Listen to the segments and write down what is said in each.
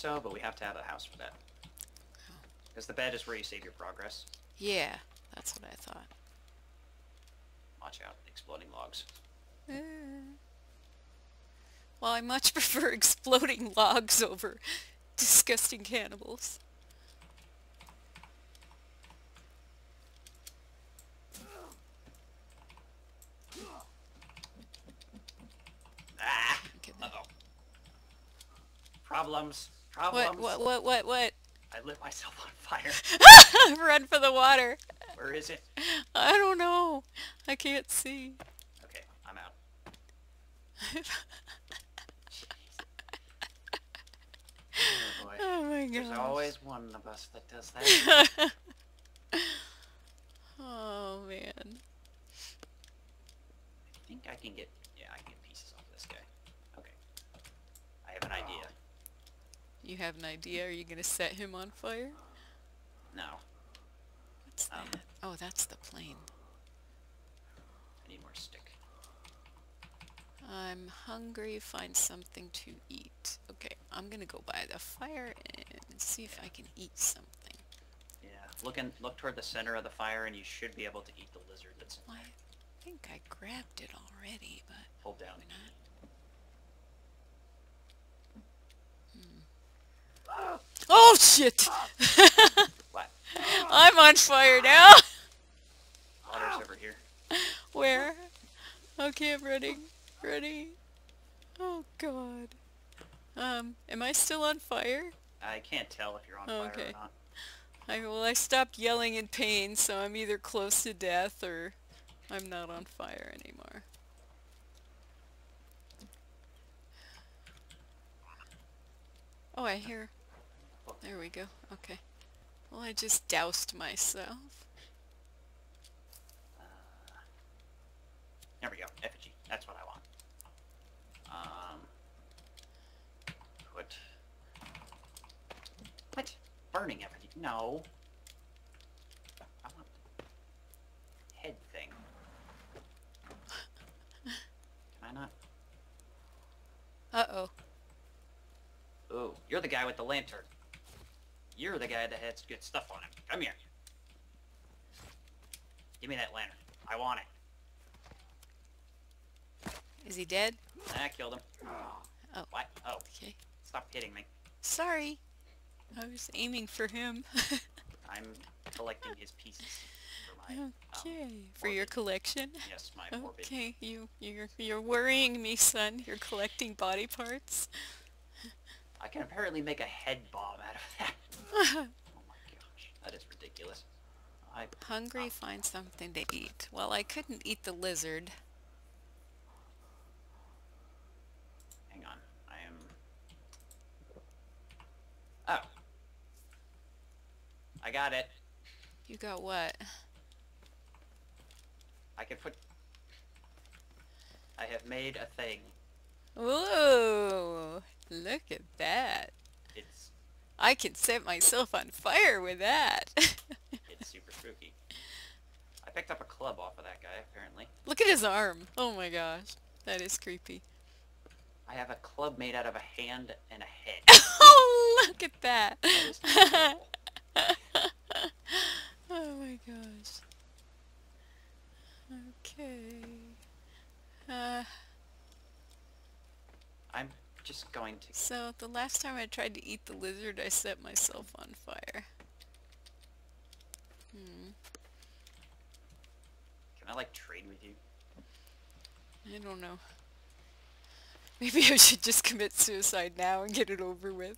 so, but we have to have a house for that. Because the bed is where you save your progress. Yeah, that's what I thought. Watch out, exploding logs. Well, I much prefer exploding logs over disgusting cannibals. Ah! Okay, Uh-oh. Problems. Problems. What? I lit myself on fire. Run for the water. Where is it? I don't know. I can't see. Okay, I'm out. Oh boy. Oh my There's gosh. always one of us that does that. Oh man. I think I can get... Yeah, I can get pieces off this guy. Okay. I have an idea. You have an idea? Are you gonna set him on fire? No. What's that? Oh, that's the plane. I need more stick. I'm hungry. Find something to eat. Okay, I'm gonna go by the fire and see if I can eat something. Yeah, look toward the center of the fire and you should be able to eat the lizard that's in Well, there. I think I grabbed it already, but Hold down. why not? Oh shit! What? I'm on fire now! Water's over here. Where? Okay, I'm running. Ready? Oh god. Am I still on fire? I can't tell if you're on fire Okay. or not. I stopped yelling in pain, so I'm either close to death or I'm not on fire anymore. Oh, I hear. There we go. Okay. Well, I just doused myself. There we go. Effigy. That's what I want. Put... What? Burning effigy? No. I want... head thing. Can I not? Uh-oh. Ooh, you're the guy with the lantern. You're the guy that has good stuff on him. Come here. Give me that lantern. I want it. Is he dead? I killed him. Oh. What? Oh, Okay. stop hitting me. Sorry. I was aiming for him. I'm collecting his pieces for my... Okay. For your collection? Yes, my morbid. Okay, you're worrying me, son. You're collecting body parts. I can apparently make a head bomb out of that. Oh my gosh, that is ridiculous. Hungry, find something to eat. Well, I couldn't eat the lizard. Hang on, I am... Oh. I got it. You got what? I can put... I have made a thing. Whoa! Look at that. It's I can set myself on fire with that. it's super spooky. I picked up a club off of that guy, apparently. Look at his arm. Oh my gosh. That is creepy. I have a club made out of a hand and a head. Oh, look at that. That is terrible. Oh my gosh. Okay. I'm just going to... So the last time I tried to eat the lizard, I set myself on fire. Can I, like, trade with you? I don't know. Maybe I should just commit suicide now and get it over with.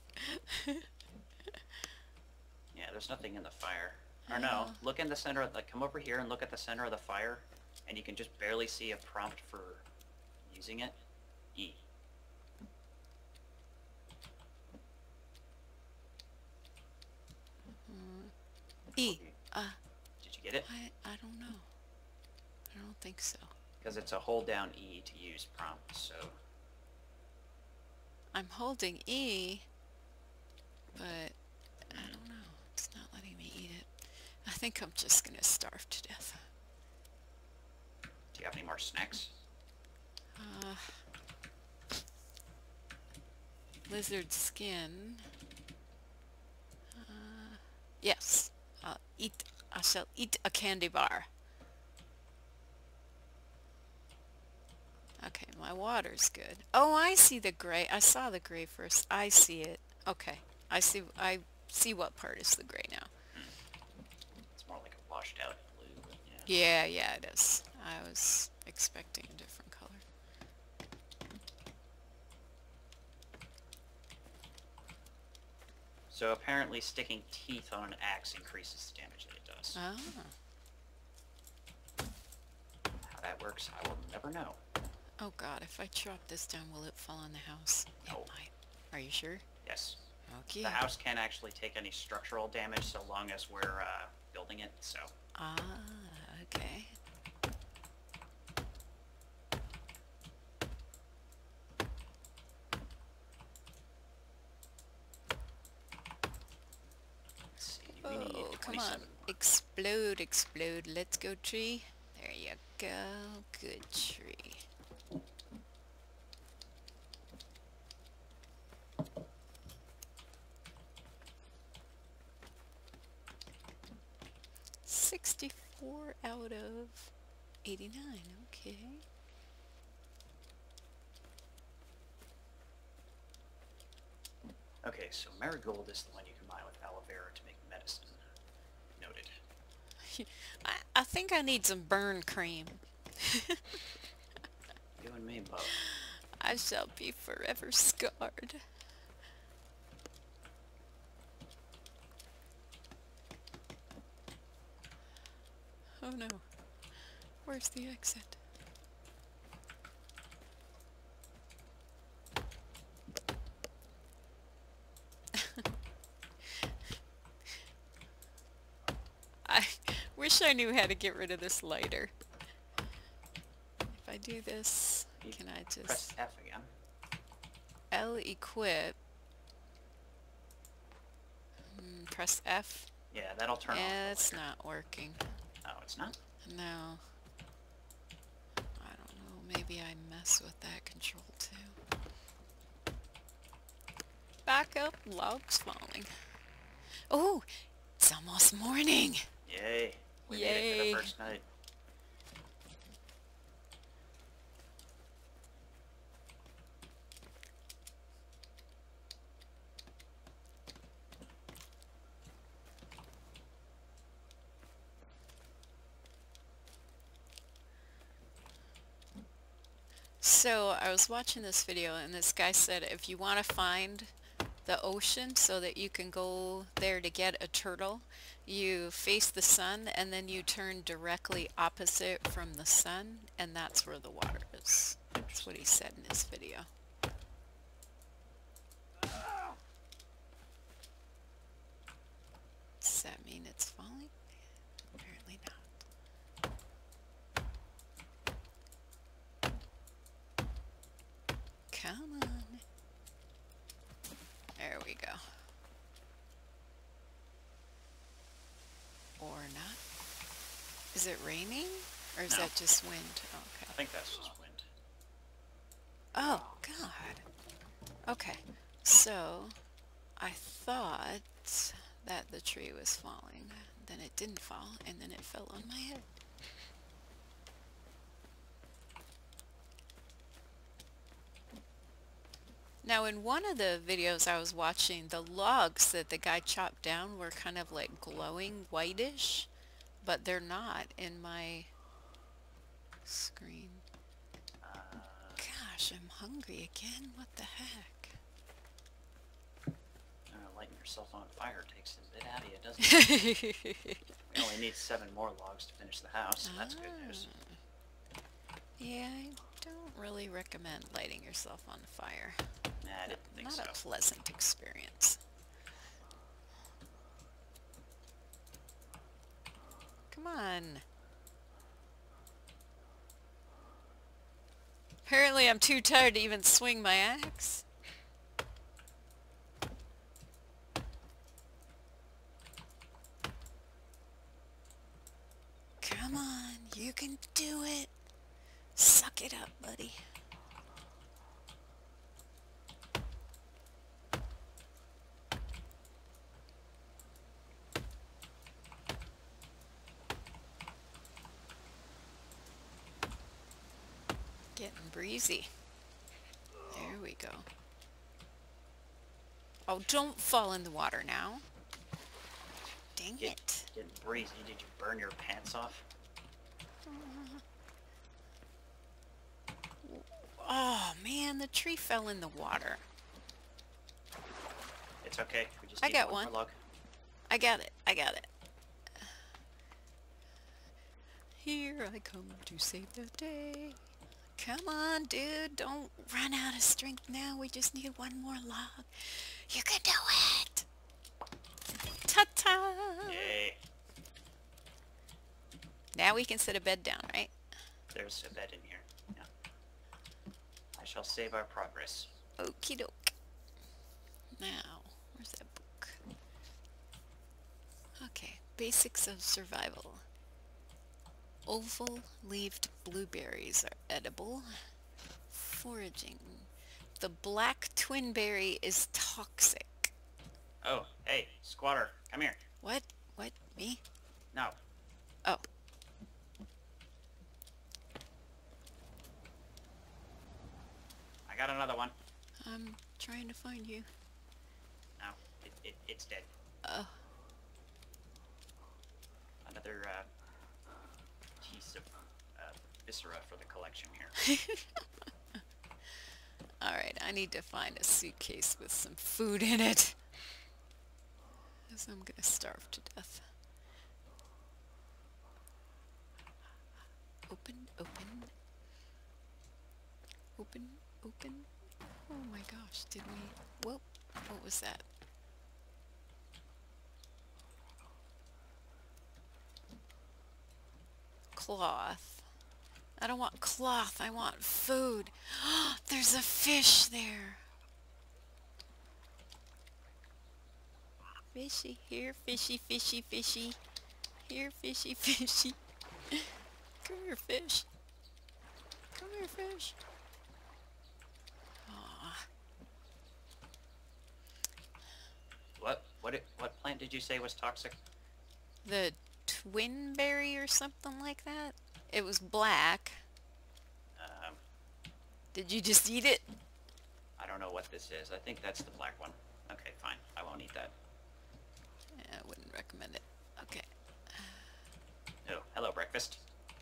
Yeah, there's nothing in the fire. Or no, look in the center of... Like, come over here and look at the center of the fire, and you can just barely see a prompt for using it. E. E. Did you get it? I don't know. I don't think so. Because it's a hold down E to use prompt, so... I'm holding E, but I don't know. It's not letting me eat it. I think I'm just gonna starve to death. Do you have any more snacks? Lizard skin. Yes. I shall eat a candy bar. Okay, my water's good. Oh, I see the gray. I saw the gray first. I see it. Okay. I see what part is the gray now. It's more like a washed out blue, but yeah. Yeah, it is. I was expecting a different color. So apparently sticking teeth on an axe increases the damage that it does. Ah. How that works, I will never know. Oh god, if I chop this down, will it fall on the house? No. It might. Are you sure? Yes. Okay. The house can't actually take any structural damage so long as we're building it, so. Ah, okay. Let's see, we need Oh, come 27 on. more. Explode, explode. Let's go, tree. There you go. Good tree. $64 out of 89. Okay. Okay, so marigold is the one you combine with aloe vera to make medicine. Noted. I think I need some burn cream. You and me both. I shall be forever scarred. Oh no. Where's the exit? I wish I knew how to get rid of this lighter. If I do this, You can I Press just F again. L equip? Press F? Yeah, that'll turn off. Yeah, the it's lighter. not working. Oh, it's not? No. I don't know. Maybe I mess with that control too. Back up. Logs falling. Oh! It's almost morning! Yay. We made it Yay. for the first night. So I was watching this video and this guy said if you want to find the ocean so that you can go there to get a turtle, you face the sun and then you turn directly opposite from the sun, and that's where the water is. That's what he said in his video. Does that mean it's falling? Apparently not. Come on. There we go. Or not. Is it raining? Or is No. that just wind? Oh, I okay. think that's just wind. Oh, God. Okay. So, I thought that the tree was falling. Then it didn't fall, and then it fell on my head. Now, in one of the videos I was watching, the logs that the guy chopped down were kind of like glowing whitish, but they're not in my screen. Gosh, I'm hungry again. What the heck? Lighting yourself on fire takes a bit out of you, doesn't it? We only need 7 more logs to finish the house, so that's good news. Yeah, I don't really recommend lighting yourself on fire. Nah, I didn't think so. Not a pleasant experience. Come on. Apparently I'm too tired to even swing my axe. Come on, you can do it. Suck it up, buddy. Getting breezy. There we go. Oh, don't fall in the water now. Dang it. Getting breezy. Did you burn your pants off? Oh, man, the tree fell in the water. It's okay. We just I need got one one. more log. I got it. I got it. Here I come to save the day. Come on, dude. Don't run out of strength now. We just need one more log. You can do it! Ta-ta! Yay. Now we can set a bed down, right? There's a bed in here. Yeah. I shall save our progress. Okie doke. Now, where's that book? Okay, basics of survival. Oval-leaved blueberries are edible. Foraging. The black twinberry is toxic. Oh, hey, squatter, come here. What? What? Me? No. Oh. I got another one. I'm trying to find you. No, it's dead. Oh. Another piece of viscera for the collection here. Alright, I need to find a suitcase with some food in it. Because I'm gonna starve to death. Open, open. Open, open. Oh my gosh, did we... Whoa, what was that? Cloth. I don't want cloth, I want food. There's a fish there. Fishy, here, fishy, fishy, fishy. Here, fishy, fishy. Come here, fish. Come here, fish. Aw. What plant did you say was toxic? The twinberry or something like that? It was black. Did you just eat it? I don't know what this is. I think that's the black one. Okay, fine. I won't eat that. Yeah, I wouldn't recommend it. Okay. Oh, hello, breakfast.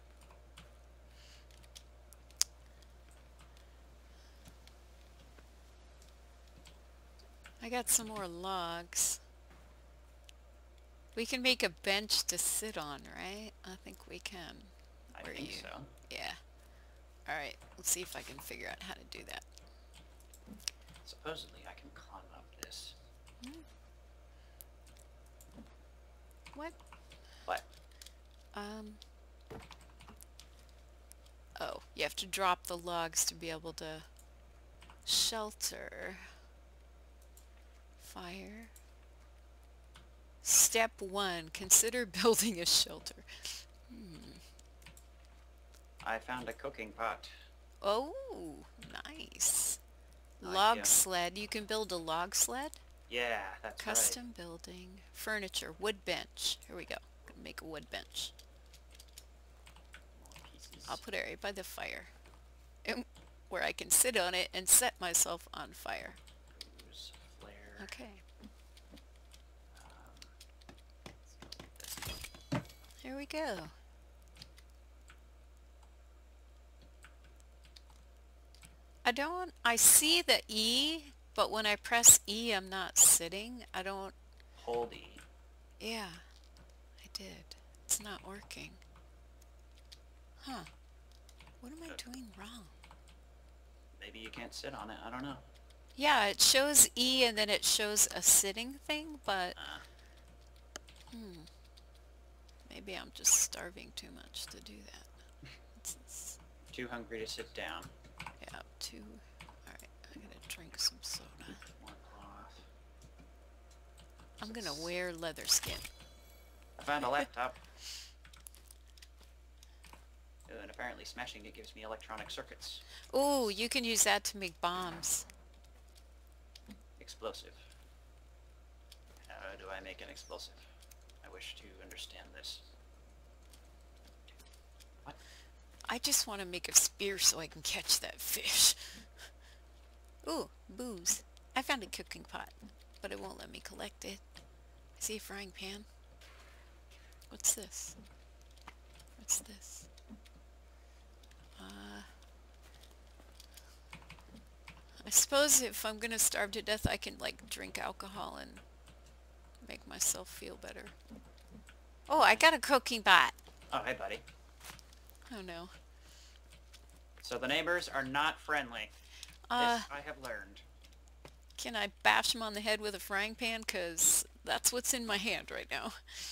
I got some more logs. We can make a bench to sit on, right? I think we can. I Where are think you? so. Yeah. Alright, let's see if I can figure out how to do that. Supposedly, I can climb up this. What? What? Oh, you have to drop the logs to be able to shelter. Fire. Step 1, consider building a shelter. I found a cooking pot. Oh, nice. Like, Log sled. You can build a log sled? Yeah, that's Custom building. Furniture. Wood bench. Here we go. Gonna make a wood bench. right. More pieces. I'll put it right by the fire. Where I can sit on it and set myself on fire. Bruise, flare. Okay. Let's go with this. Here we go. I see the E, but when I press E, I'm not sitting. I don't... Hold E. Yeah, I did. It's not working. Huh. What am I doing wrong? Maybe you can't sit on it. I don't know. Yeah, it shows E and then it shows a sitting thing, but... Maybe I'm just starving too much to do that. It's Too hungry to sit down. yeah, too... Alright, I gotta drink some soda. More cloth. I'm gonna wear leather skin. I found a laptop. Oh, and apparently smashing it gives me electronic circuits. Ooh, you can use that to make bombs. Explosive. How do I make an explosive? I wish to understand this. What? I just want to make a spear so I can catch that fish. Ooh, booze. I found a cooking pot, but it won't let me collect it. I see a frying pan. What's this? What's this? I suppose if I'm gonna starve to death, I can, like, drink alcohol and make myself feel better. Oh, I got a cooking pot. Oh, hey, buddy. Oh, no. So the neighbors are not friendly. This I have learned. Can I bash him on the head with a frying pan? Because that's what's in my hand right now.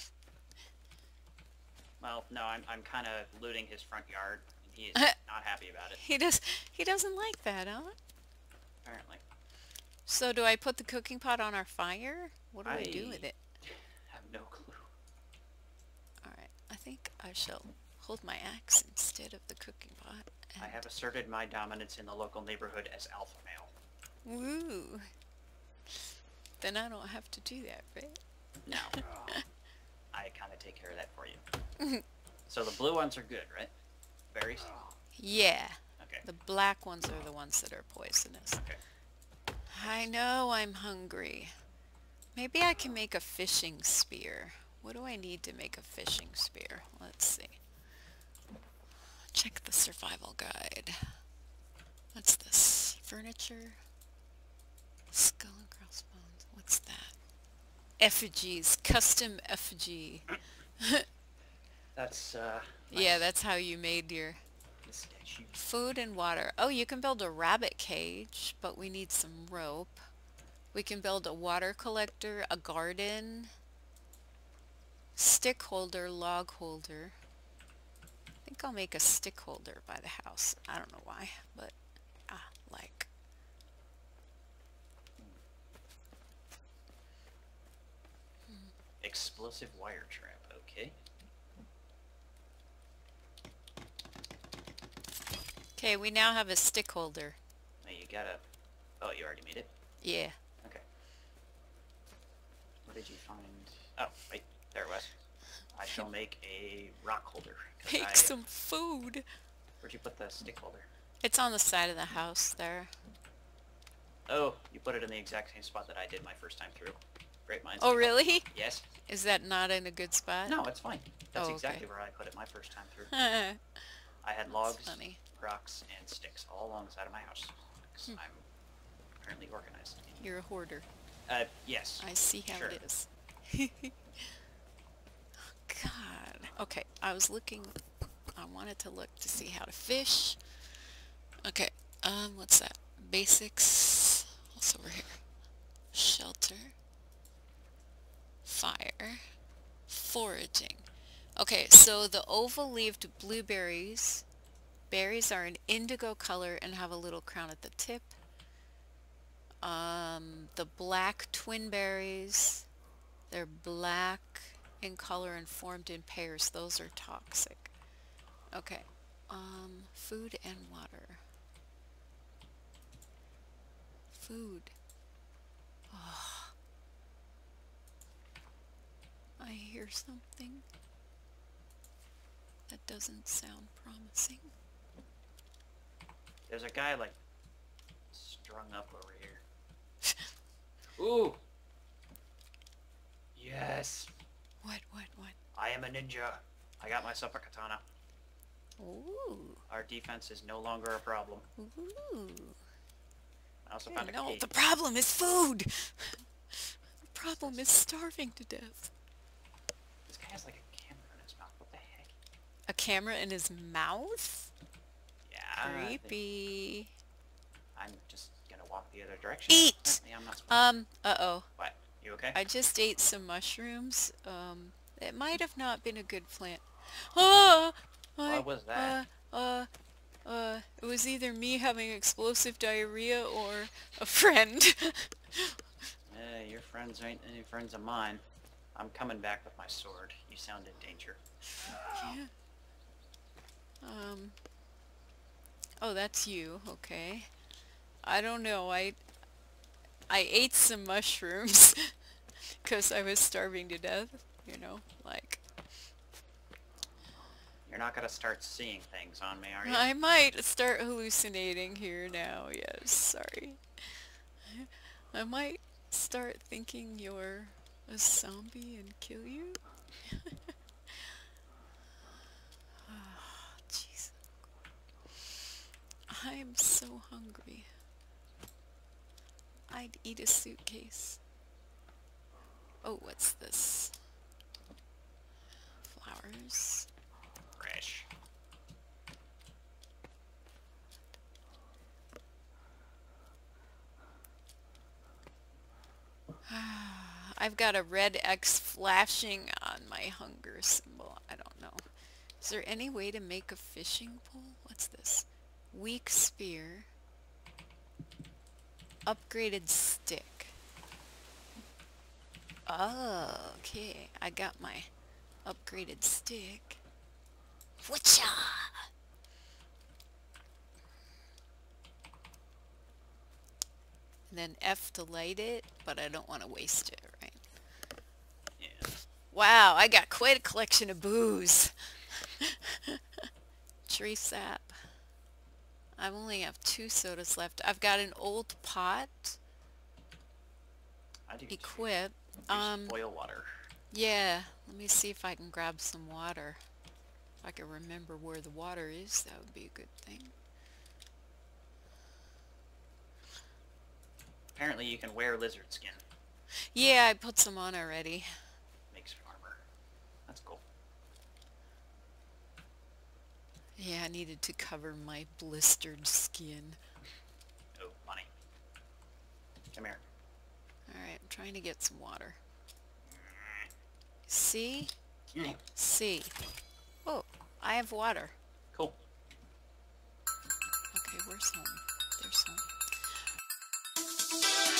Well, no, I'm kind of looting his front yard. He is not happy about it. He doesn't like that, huh? Apparently. So do I put the cooking pot on our fire? What do I do with it? Have no clue. Alright, I think I shall hold my axe instead of the cooking pot. I have asserted my dominance in the local neighborhood as alpha male. Woo! Then I don't have to do that, right? No. I kind of take care of that for you. So the blue ones are good, right? Berries? Yeah. Okay. The black ones are the ones that are poisonous. Okay. I know I'm hungry. Maybe I can make a fishing spear. What do I need to make a fishing spear? Let's see. Check the survival guide. What's this? Furniture? Skull and crossbones. What's that? Effigies. Custom effigy. That's, Yeah, that's how you made your statue. food and water. Oh, you can build a rabbit cage, but we need some rope. We can build a water collector, a garden, stick holder, log holder. I think I'll make a stick holder by the house. I don't know why, but like. Explosive wire trap, okay. Okay, we now have a stick holder. Now you gotta... Oh, you already made it? Yeah. Okay. What did you find? Oh, wait, there it was. I shall make a rock holder. Make some food. Where'd you put the stick holder? It's on the side of the house there. Oh, you put it in the exact same spot that I did my first time through. Great minds. Oh, really? Yes. Is that not in a good spot? No, it's fine. That's Oh, exactly okay. where I put it my first time through. That's I had logs, funny. rocks, and sticks all along the side of my house. 'Cause I'm apparently organized. You're a hoarder. Yes. I see how Sure. it is. God. Okay, I was looking. I wanted to look to see how to fish. Okay, what's that? Basics. What's over here? Shelter. Fire. Foraging. Okay, so the oval-leaved blueberries. Berries are an indigo color and have a little crown at the tip. The black twin berries. They're black in color and formed in pairs. Those are toxic. Okay. Food and water. Food. Oh. I hear something. That doesn't sound promising. There's a guy, like, strung up over here. Ooh! Yes! What? I am a ninja. I got myself a katana. Ooh. Our defense is no longer a problem. Ooh. I also found a No, cave. the problem is food! The problem is starving to death. This guy has, like, a camera in his mouth. What the heck? A camera in his mouth? Yeah. Creepy. I'm just gonna walk the other direction. Eat! Apparently I'm not supposed Uh-oh. What? You okay? I just ate some mushrooms. It might have not been a good plant. Oh! What was that? It was either me having explosive diarrhea or a friend. Your friends ain't any friends of mine. I'm coming back with my sword. You sound in danger. Yeah. Oh, that's you. Okay. I don't know. I ate some mushrooms because I was starving to death. You know, like. You're not gonna start seeing things on me, are you? I might start hallucinating here now. Yes, sorry. I might start thinking you're a zombie and kill you. Oh, jeez. I'm so hungry. I'd eat a suitcase. Oh, what's this? Flowers. Fresh. I've got a red X flashing on my hunger symbol. I don't know. Is there any way to make a fishing pole? What's this? Weak spear. Upgraded stick. Oh, okay. I got my upgraded stick. Whatcha? And then F to light it, but I don't want to waste it, right? Yeah. Wow, I got quite a collection of booze. Tree sap. I only have 2 sodas left. I've got an old pot I do equipped. use boil water. Yeah, let me see if I can grab some water. If I can remember where the water is, that would be a good thing. Apparently you can wear lizard skin. Yeah, I put some on already. Makes armor. That's cool. Yeah, I needed to cover my blistered skin. Oh, money. Come here. Alright, I'm trying to get some water. See? Mm. See. Oh, I have water. Cool. Okay, where's home? There's home.